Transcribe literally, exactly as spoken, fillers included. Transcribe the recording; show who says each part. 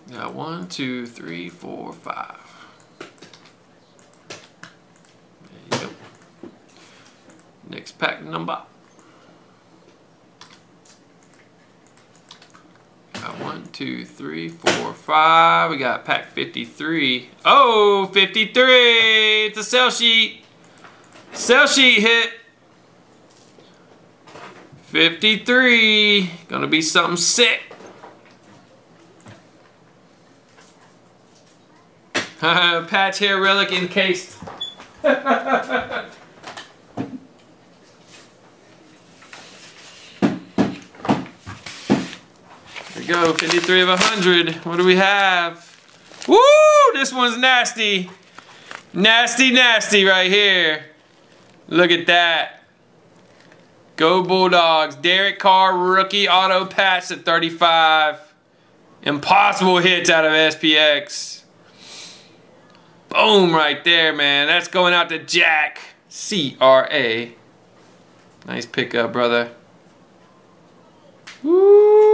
Speaker 1: Got one, two, three, four, five. There you go. Next pack number. Got one, two, three, four, five. We got pack fifty-three. Oh, fifty-three! It's a sell sheet. Sell sheet hit. fifty-three. Gonna be something sick. Patch hair relic encased. There we go, fifty-three of a hundred. What do we have? Woo! This one's nasty. Nasty, nasty right here. Look at that. Go Bulldogs. Derek Carr rookie auto patch at thirty-five. Impossible hits out of S P X. Boom right there, man. That's going out to Jack. C R A. Nice pickup, brother. Woo!